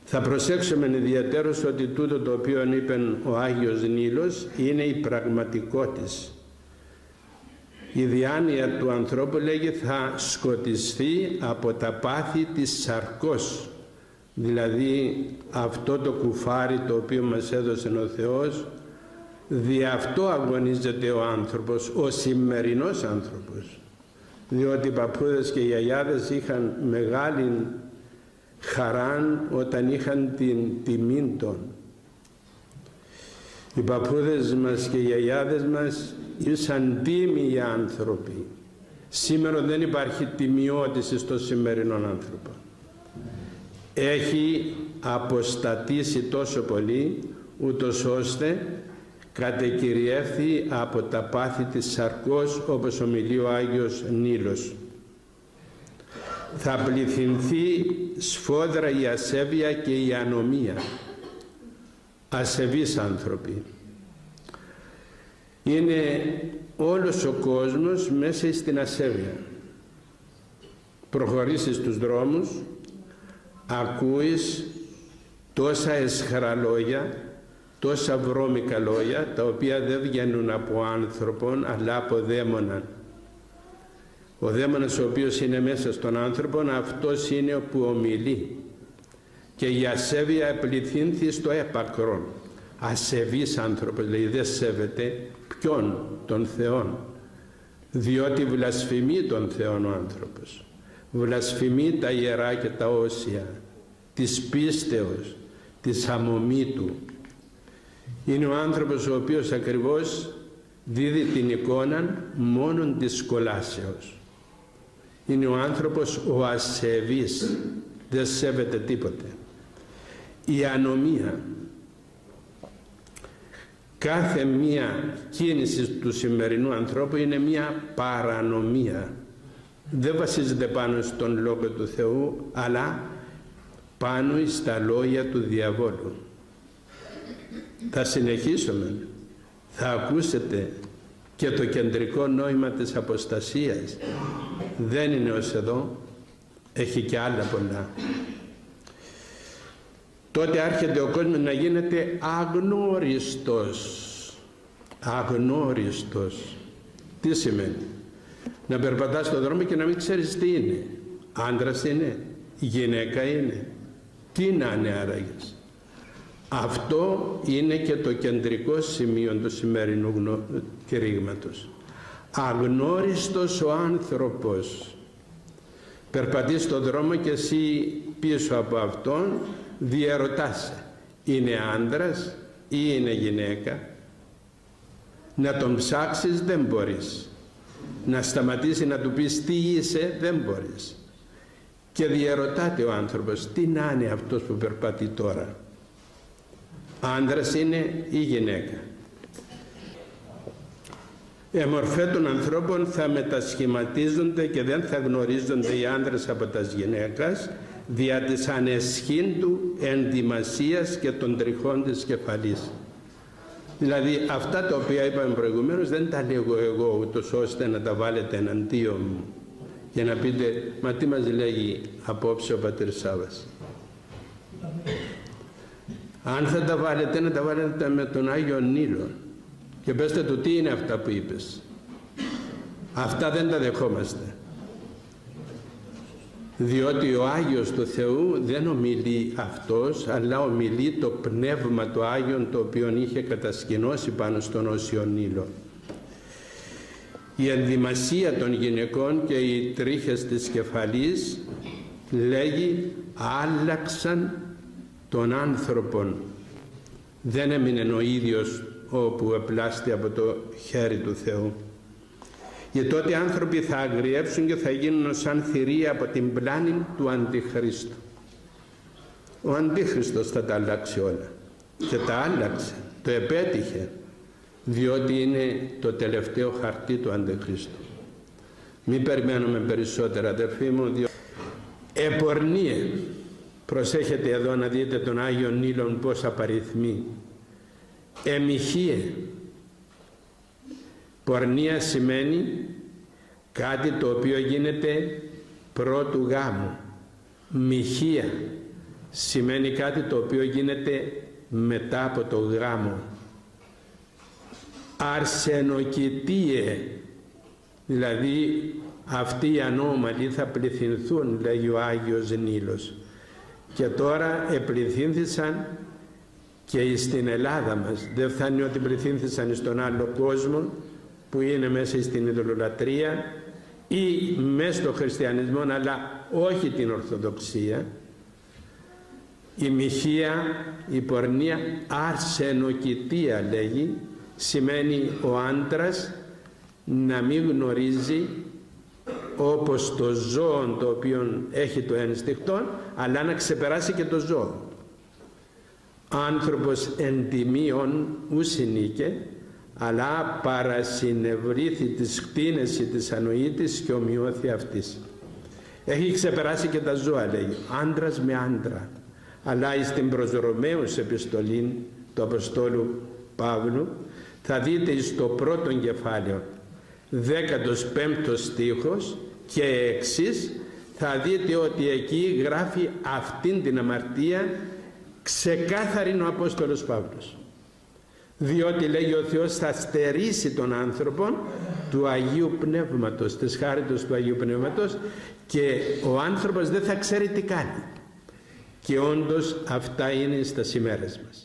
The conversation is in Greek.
Θα προσέξουμε ιδιαίτερως ότι τούτο το οποίο είπε ο Άγιος Νίλος είναι η πραγματικότης. Η διάνοια του ανθρώπου, λέγει, θα σκοτιστεί από τα πάθη της σαρκός, δηλαδή αυτό το κουφάρι το οποίο μας έδωσε ο Θεός, δι' αυτό αγωνίζεται ο άνθρωπος, ο σημερινός άνθρωπος, διότι οι παππούδες και οι γιαγιάδες είχαν μεγάλη χαράν όταν είχαν την τιμή των. Οι παππούδες μας και οι γιαγιάδες μας ήσαν τίμιοι άνθρωποι. Σήμερα δεν υπάρχει τιμιότηση στο σημερινό άνθρωπο. Έχει αποστατήσει τόσο πολύ, ούτως ώστε κατεκυριεύθη από τα πάθη της σαρκός, όπως ομιλεί ο Άγιος Νίλος. Θα πληθυνθεί σφόδρα η ασέβεια και η ανομία. Ασεβείς άνθρωποι. Είναι όλος ο κόσμος μέσα στην ασέβεια. Προχωρήσεις στους δρόμους, ακούεις τόσα εσχρά λόγια, τόσα βρώμικα λόγια, τα οποία δεν βγαίνουν από άνθρωπον αλλά από δαίμονα. Ο δαίμονας ο οποίος είναι μέσα στον άνθρωπο, αυτός είναι που ομιλεί. Και η ασέβεια επληθύνθη στο έπακρον. Ασεβής άνθρωπος, λέει, δεν σέβεται ποιον? Τον Θεόν. Διότι βλασφημεί τον Θεόν ο άνθρωπος. Βλασφημεί τα ιερά και τα όσια της πίστεως, της αμομήτου. Είναι ο άνθρωπος ο οποίος ακριβώς δίδει την εικόνα μόνον της κολάσεως. Είναι ο άνθρωπος ο ασεβής, δεν σέβεται τίποτε. Η ανομία. Κάθε μία κίνηση του σημερινού ανθρώπου είναι μία παρανομία. Δεν βασίζεται πάνω στον Λόγο του Θεού, αλλά πάνω στα λόγια του διαβόλου. Θα συνεχίσουμε. Θα ακούσετε και το κεντρικό νόημα της αποστασίας. Δεν είναι ως εδώ, έχει και άλλα πολλά. Τότε άρχεται ο κόσμος να γίνεται αγνώριστος. Αγνώριστος. Τι σημαίνει? Να περπατάς στον δρόμο και να μην ξέρεις τι είναι. Άντρας είναι, γυναίκα είναι, τι να είναι άραγες. Αυτό είναι και το κεντρικό σημείο του σημερινού κηρύγματος. Αγνώριστος ο άνθρωπος. Περπατείς στον δρόμο και εσύ πίσω από αυτόν διαρωτάσαι, είναι άντρας ή είναι γυναίκα? Να τον ψάξεις δεν μπορείς. Να σταματήσει να του πεις τι είσαι δεν μπορείς. Και διαρωτάται ο άνθρωπος, τι να είναι αυτός που περπατεί τώρα? Άντρας είναι ή γυναίκα? Οι μορφές των ανθρώπων θα μετασχηματίζονται και δεν θα γνωρίζονται οι άντρες από τα γυναίκας δια της ανεσχήν του ενδυμασίας και των τριχών της κεφαλής. Δηλαδή αυτά τα οποία είπαμε προηγουμένως δεν τα λέγω εγώ ούτως ώστε να τα βάλετε εναντίον μου και να πείτε, μα τι μας λέγει απόψε ο πατήρ Σάββας? Αν θα τα βάλετε, να τα βάλετε με τον Άγιο Νίλο και πέστε του τι είναι αυτά που είπες. Αυτά δεν τα δεχόμαστε. Διότι ο Άγιος του Θεού δεν ομιλεί αυτός, αλλά ομιλεί το Πνεύμα του Άγιον, το οποίο είχε κατασκηνώσει πάνω στον Όσιο Νίλο. Η ενδυμασία των γυναικών και οι τρίχες της κεφαλής, λέγει, άλλαξαν τον άνθρωπον. Δεν έμεινε ο ίδιος όπου επλάστη από το χέρι του Θεού. Και τότε οι άνθρωποι θα αγριέψουν και θα γίνουν σαν θηρία από την πλάνη του Αντιχρίστου. Ο Αντίχριστος θα τα αλλάξει όλα. Και τα άλλαξε, το επέτυχε, διότι είναι το τελευταίο χαρτί του Αντιχρίστου. Μην περιμένουμε περισσότερα, αδερφοί μου, διότι επορνίε. Προσέχετε εδώ να δείτε τον Άγιο Νίλον πώς απαριθμεί. Εμυχίε. Πορνεία σημαίνει κάτι το οποίο γίνεται πρώτου γάμου. Μοιχεία σημαίνει κάτι το οποίο γίνεται μετά από το γάμο. Αρσενοκητίε, δηλαδή αυτοί οι ανώμαλοι θα πληθυνθούν, λέγει ο Άγιος Νίλος. Και τώρα επληθύνθησαν και στην Ελλάδα μας. Δεν φτάνει ότι πληθύνθησαν στον άλλο κόσμο που είναι μέσα στην ειδωλολατρία ή μέσα στο χριστιανισμό, αλλά όχι την Ορθοδοξία. Η μοιχεία, η πορνεία, αρσενοκητία λέγει, σημαίνει ο άντρας να μην γνωρίζει όπως το ζώο το οποίο έχει το ένστικτο, αλλά να ξεπεράσει και το ζώο. Άνθρωπος εν τιμίον ουσινίκε, αλλά παρασυνευρήθη της χτίνεση της ανοήτης και ομοιώθη αυτής. Έχει ξεπεράσει και τα ζώα, λέγει, άντρας με άντρα. Αλλά στην προς Ρωμαίους επιστολή του Αποστόλου Παύλου θα δείτε στο πρώτο κεφάλαιο 15ο στίχος και εξής, θα δείτε ότι εκεί γράφει αυτήν την αμαρτία ξεκάθαρη ο Απόστολος Παύλος, διότι λέγει ο Θεός θα στερήσει τον άνθρωπο του Αγίου Πνεύματος, της χάριτος του Αγίου Πνεύματος, και ο άνθρωπος δεν θα ξέρει τι κάνει. Και όντως αυτά είναι στα ημέρες μας.